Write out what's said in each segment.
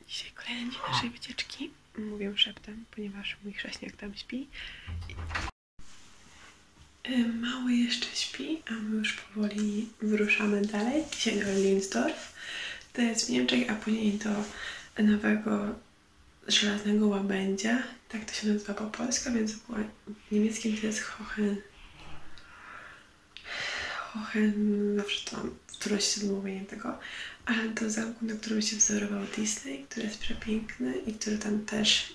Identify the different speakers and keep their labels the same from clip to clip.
Speaker 1: Dzisiaj kolejny dzień naszej wycieczki. Mówię szeptem, ponieważ mój chrześniak tam śpi. Mały jeszcze śpi, a my już powoli wyruszamy dalej. Dzisiaj do Linzdorf. To jest w Niemczech, a później do nowego żelaznego łabędzia. Tak to się nazywa po polsku, więc w niemieckim to jest Hohen, zawsze to mam trudności z wymówieniem tego, ale do zamku, na którym się wzorował Disney, który jest przepiękny i który tam też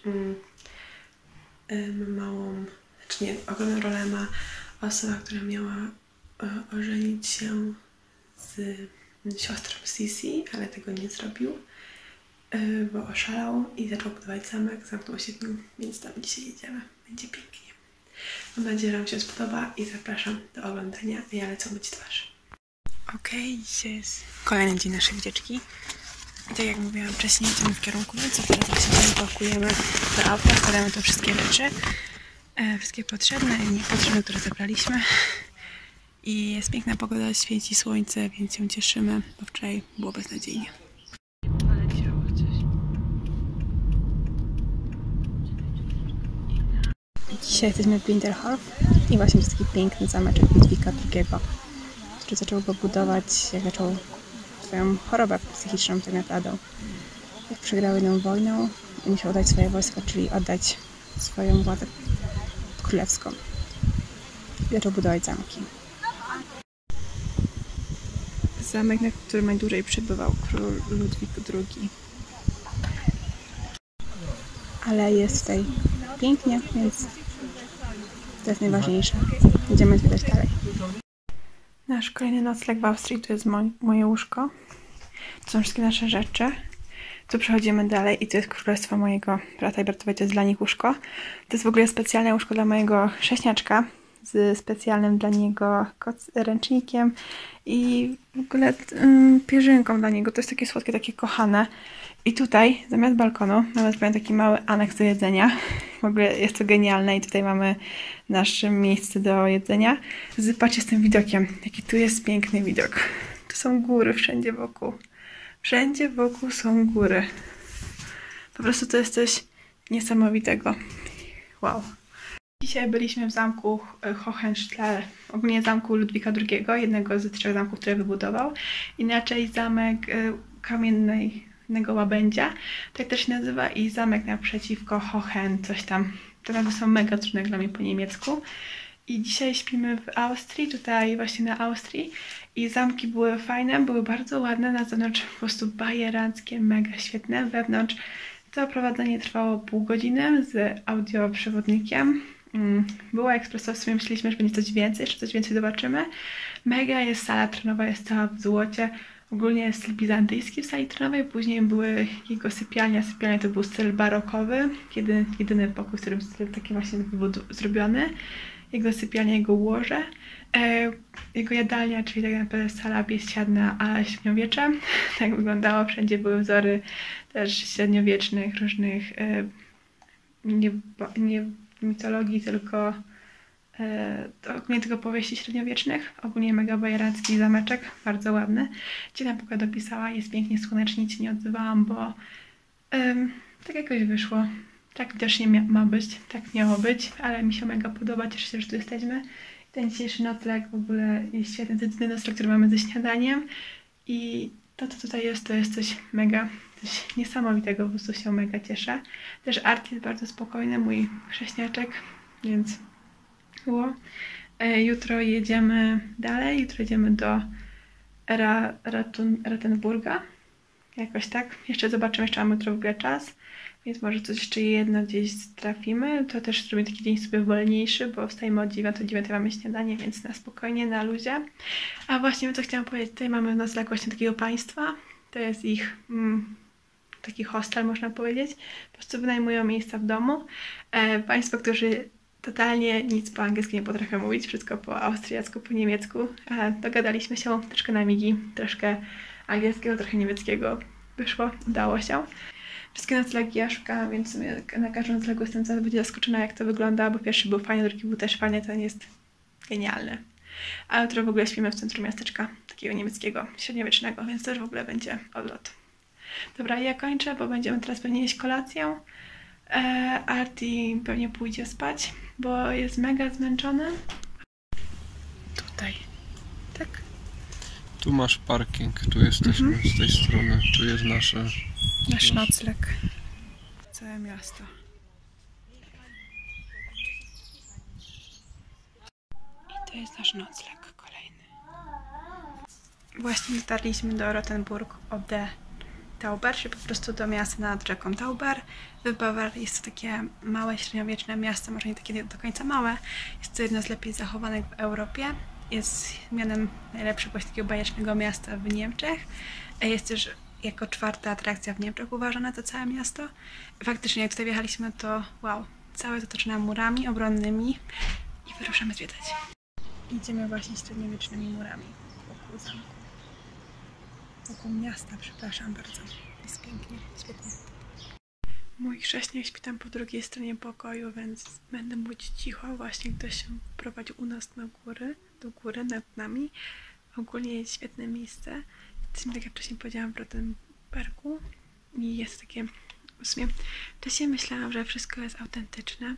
Speaker 1: małą, znaczy nie, ogromną rolę ma osoba, która miała ożenić się z siostrą Sisi, ale tego nie zrobił, bo oszalał i zaczął budować zamek, zamknął się w nim, więc tam dzisiaj jedziemy. Będzie pięknie. Mam nadzieję, że Wam się spodoba i zapraszam do oglądania. Ja lecę myć twarz. Okej, dzisiaj jest kolejny dzień naszej wycieczki. I tak jak mówiłam wcześniej, idziemy w kierunku Niemca. Teraz właśnie pakujemy do auta, wkładamy tu wszystkie rzeczy. Wszystkie potrzebne i niepotrzebne, które zabraliśmy. I jest piękna pogoda, świeci słońce, więc się cieszymy, bo wczoraj było beznadziejnie. Dzisiaj jesteśmy w Linderhof i właśnie jest taki piękny zameczek Ludwika II, który zaczął go budować, jak zaczął swoją chorobę psychiczną tak naprawdę. Jak przegrał jedną wojną i musiał oddać swoje wojska, czyli oddać swoją władzę królewską. I zaczął budować zamki. Zamek, na którym najdłużej przebywał król Ludwik II. Ale jest tutaj pięknie, więc to jest najważniejsze. Idziemy zwiedzać dalej. Nasz kolejny nocleg w Austrii to jest moje łóżko. To są wszystkie nasze rzeczy. Tu przechodzimy dalej i to jest królestwo mojego brata i bratowej, to jest dla nich łóżko. To jest w ogóle specjalne łóżko dla mojego chrześniaczka z specjalnym dla niego ręcznikiem i w ogóle pierzynką dla niego. To jest takie słodkie, takie kochane. I tutaj zamiast balkonu mamy taki mały aneks do jedzenia. W ogóle jest to genialne i tutaj mamy nasze miejsce do jedzenia. Patrzcie z tym widokiem. Jaki tu jest piękny widok. Tu są góry wszędzie wokół. Wszędzie wokół są góry. Po prostu to jest coś niesamowitego. Wow. Dzisiaj byliśmy w zamku Hohenstall, ogólnie zamku Ludwika II, jednego z 3 zamków, które wybudował. Inaczej zamek kamiennego łabędzia, tak też się nazywa, i zamek naprzeciwko Hohen, coś tam. Te nazwy są mega trudne dla mnie po niemiecku. I dzisiaj śpimy w Austrii, tutaj właśnie na Austrii. I zamki były fajne, były bardzo ładne, na zewnątrz po prostu bajeranckie, mega świetne. Wewnątrz to prowadzenie trwało pół godziny z audioprzewodnikiem. Było ekspresowo, w sumie myśleliśmy, że będzie coś więcej, jeszcze coś więcej zobaczymy. Mega jest sala tronowa, jest cała w złocie. Ogólnie jest styl bizantyjski w sali tronowej, później były jego sypialnia. Sypialnia to był styl barokowy, jedyny pokój, w którym styl taki właśnie był zrobiony. Jego sypialnia, jego łoże. Jego jadalnia, czyli tak naprawdę sala biesiadna, a średniowiecze. Tak wyglądało, wszędzie były wzory też średniowiecznych, różnych nie mitologii, tylko nie tylko powieści średniowiecznych. Ogólnie mega bajeracki zameczek, bardzo ładny. Dziewczyna pogoda dopisała, jest pięknie słonecznie, nic nie odzywałam, bo tak jakoś wyszło. Tak widocznie ma być, tak miało być, ale mi się mega podoba, cieszę się, że tu jesteśmy. Ten dzisiejszy nocleg w ogóle jest świetny, to jest jedyny nocleg, który mamy ze śniadaniem i to, co tutaj jest, to jest coś mega, coś niesamowitego, po prostu się mega cieszę. Też Art jest bardzo spokojny, mój chrześniaczek, więc było. Jutro jedziemy dalej, jutro jedziemy do Ratenburga, jakoś tak. Jeszcze zobaczymy, jeszcze mamy jutro w ogóle czas, więc może coś jeszcze jedno gdzieś trafimy. To też zrobimy taki dzień sobie wolniejszy, bo wstajemy od 9 mamy śniadanie, więc na spokojnie, na luzie. A właśnie co chciałam powiedzieć, tutaj mamy nocleg właśnie takiego państwa. To jest ich taki hostel, można powiedzieć. Po prostu wynajmują miejsca w domu. Państwo, którzy totalnie nic po angielsku nie potrafią mówić, wszystko po austriacku, po niemiecku. Dogadaliśmy się troszkę na migi, troszkę angielskiego, trochę niemieckiego. Wyszło, udało się. Wszystkie noclegi ja szukałam, więc na każdym noclegu jestem zaskoczona, jak to wygląda, bo pierwszy był fajny, drugi był też fajny, ten jest genialny. A jutro w ogóle śpimy w centrum miasteczka, takiego niemieckiego, średniowiecznego, więc też w ogóle będzie odlot. Dobra, ja kończę, bo będziemy teraz pewnie jeść kolację. Arti pewnie pójdzie spać, bo jest mega zmęczony. Tutaj. Tak?
Speaker 2: Tu masz parking, tu jesteśmy z tej strony, tu jest
Speaker 1: Nasz nocleg. Całe miasto. I to jest nasz nocleg kolejny. Właśnie dotarliśmy do Rottenburg ob der Tauber, czyli po prostu do miasta nad rzeką Tauber. W Bawarii jest to takie małe, średniowieczne miasto, może nie takie do końca małe. Jest to jedno z lepiej zachowanych w Europie. Jest mianem najlepszego właśnie takiego bajecznego miasta w Niemczech. Jest też jako 4. atrakcja w Niemczech uważane to całe miasto. Faktycznie jak tutaj wjechaliśmy, to wow, całe jest otoczone murami obronnymi i wyruszamy zwiedzać. Idziemy właśnie średniowiecznymi murami wokół zamku. Wokół miasta, przepraszam bardzo. Jest pięknie, świetnie. Mój chrześcijanin śpi tam po drugiej stronie pokoju, więc będę mówić cicho. Właśnie ktoś się prowadził u nas do góry nad nami. Ogólnie jest świetne miejsce. Jesteśmy, tak jak wcześniej powiedziałam, w Rottenbergu i jest takie, w sumie wcześniej myślałam, że wszystko jest autentyczne,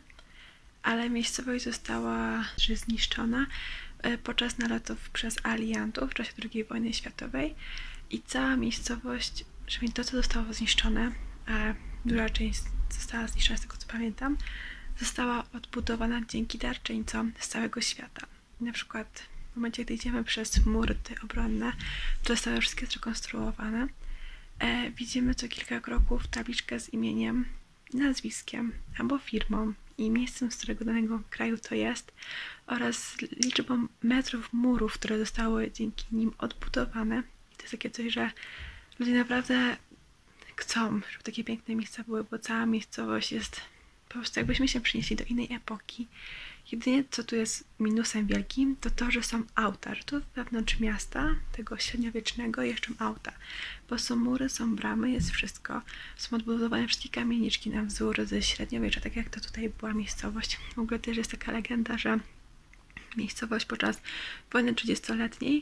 Speaker 1: ale miejscowość została zniszczona podczas nalotów przez aliantów w czasie II wojny światowej i cała miejscowość, przynajmniej to, co zostało zniszczone, a duża część została zniszczona z tego, co pamiętam, została odbudowana dzięki darczyńcom z całego świata. Na przykład w momencie, gdy idziemy przez mury te obronne, które zostały wszystkie zrekonstruowane, widzimy co kilka kroków tabliczkę z imieniem, nazwiskiem albo firmą i miejscem, z którego danego kraju to jest oraz liczbą metrów murów, które zostały dzięki nim odbudowane. I to jest takie coś, że ludzie naprawdę chcą, żeby takie piękne miejsca były, bo cała miejscowość jest po prostu jakbyśmy się przenieśli do innej epoki. Jedynie co tu jest minusem wielkim, to to, że są auta, że tu wewnątrz miasta, tego średniowiecznego, jeszcze auta, bo są mury, są bramy, jest wszystko. Są odbudowane wszystkie kamieniczki na wzór ze średniowiecza, tak jak to tutaj była miejscowość. W ogóle też jest taka legenda, że miejscowość podczas wojny 30-letniej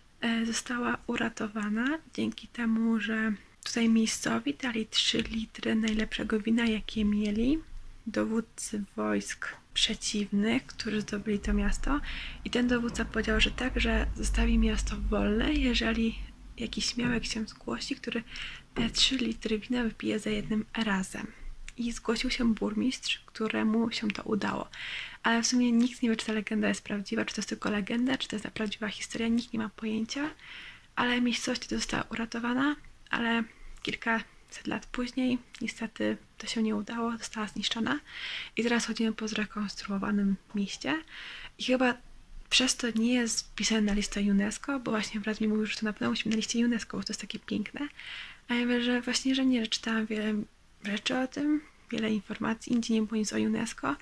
Speaker 1: została uratowana dzięki temu, że tutaj miejscowi dali 3 litry najlepszego wina, jakie mieli, dowódcy wojsk przeciwnych, którzy zdobyli to miasto, i ten dowódca powiedział, że tak, że zostawi miasto wolne, jeżeli jakiś śmiałek się zgłosi, który te 3 litry wina wypije za jednym razem. I zgłosił się burmistrz, któremu się to udało. Ale w sumie nikt nie wie, czy ta legenda jest prawdziwa, czy to jest tylko legenda, czy to jest prawdziwa historia, nikt nie ma pojęcia, ale miejscowość została uratowana, ale kilkaset lat później niestety to się nie udało, została zniszczona i teraz chodzimy po zrekonstruowanym mieście i chyba przez to nie jest wpisane na listę UNESCO, bo właśnie brat mi mówił, że to na pewno musi być na liście UNESCO, bo to jest takie piękne, a ja wiem, że właśnie, że nie, że czytałam wiele rzeczy o tym, wiele informacji, nigdzie nie było nic o UNESCO,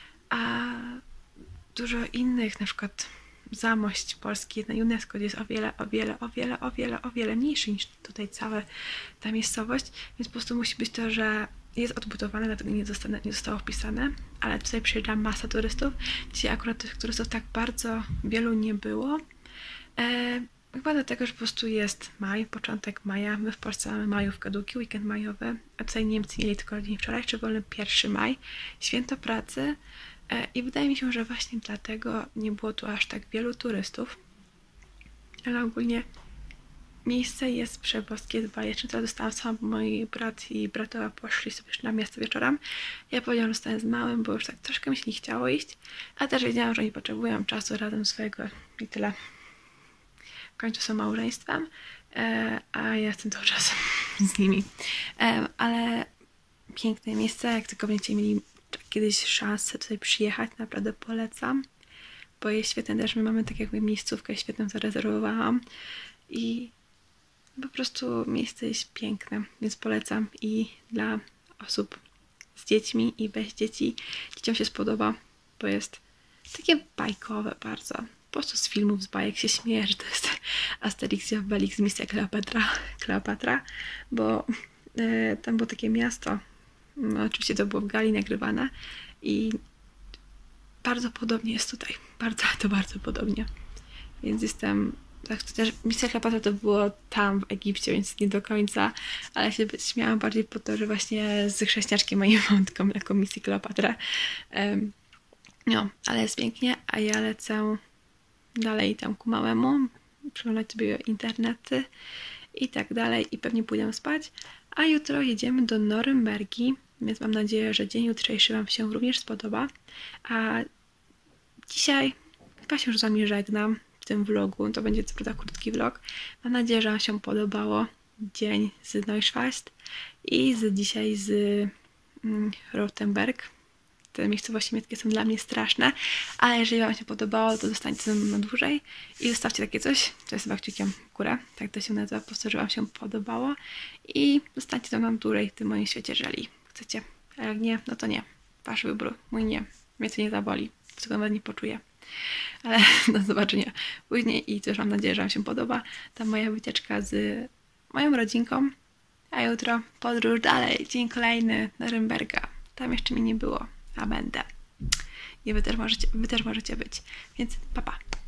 Speaker 1: a dużo innych, na przykład Zamość Polski na UNESCO, gdzie jest o wiele mniejszy niż tutaj cała ta miejscowość, więc po prostu musi być to, że jest odbudowane, dlatego nie zostało wpisane, ale tutaj przyjeżdża masa turystów. Dzisiaj akurat tych turystów tak bardzo wielu nie było. Chyba dlatego, że po prostu jest maj, początek maja. My w Polsce mamy majówkę, długi weekend majowy, a tutaj Niemcy mieli tylko dzień wczorajszy, wolny 1 maj, święto pracy. I wydaje mi się, że właśnie dlatego nie było tu aż tak wielu turystów. Ale ogólnie miejsce jest przeboskie, jest bajeczne. Teraz zostałam sama, bo moi brat i bratowa poszli sobie na miasto wieczorem. Ja powiedziałam, że zostanę z małym, bo już tak troszkę mi się nie chciało iść. A też wiedziałam, że oni potrzebują czasu razem swojego i tyle. W końcu są małżeństwem, a ja jestem cały czas z nimi. Ale piękne miejsce, jak tylko będziecie mieli kiedyś szansę tutaj przyjechać, naprawdę polecam, bo jest świetne też, my mamy tak jakby miejscówkę świetną zarezerwowałam i po prostu miejsce jest piękne, więc polecam i dla osób z dziećmi i bez dzieci. Dzieciom się spodoba, bo jest takie bajkowe bardzo, po prostu z filmów, z bajek się śmieję, że to jest Asterix i Obelix z Misja Kleopatra, bo tam było takie miasto. No, oczywiście to było w Galii nagrywane i bardzo podobnie jest tutaj. Bardzo podobnie. Więc jestem Tak, chociaż misja Kleopatra to było tam w Egipcie, więc nie do końca, ale się śmiałam bardziej po to, że właśnie z chrześcijaczkiem moim wątką jako misję Kleopatra. No, ale jest pięknie, a ja lecę dalej tam ku małemu, przeglądać sobie internety i tak dalej i pewnie pójdę spać, a jutro jedziemy do Norymbergi, więc mam nadzieję, że dzień jutrzejszy Wam się również spodoba, a dzisiaj chyba się już z Wami żegnam w tym vlogu, to będzie co prawda krótki vlog, mam nadzieję, że Wam się podobało dzień z Neuschwanstein i dzisiaj z Rothenburg. Te miejscowości niemieckie są dla mnie straszne, ale jeżeli Wam się podobało, to zostańcie ze mną na dłużej i zostawcie takie coś, to jest chyba kciukiem w górę, tak to się nazywa, po prostu, że Wam się podobało i zostańcie ze mną na dłużej w tym moim świecie, jeżeli chcecie, a jak nie, no to nie, Wasz wybór, mój nie, mnie to nie zaboli, tego nawet nie poczuję, ale do zobaczenia później i też mam nadzieję, że Wam się podoba ta moja wycieczka z moją rodzinką, a jutro podróż dalej, dzień kolejny Norymberga, tam jeszcze mi nie było. A będę. I wy też możecie być. Więc pa, pa.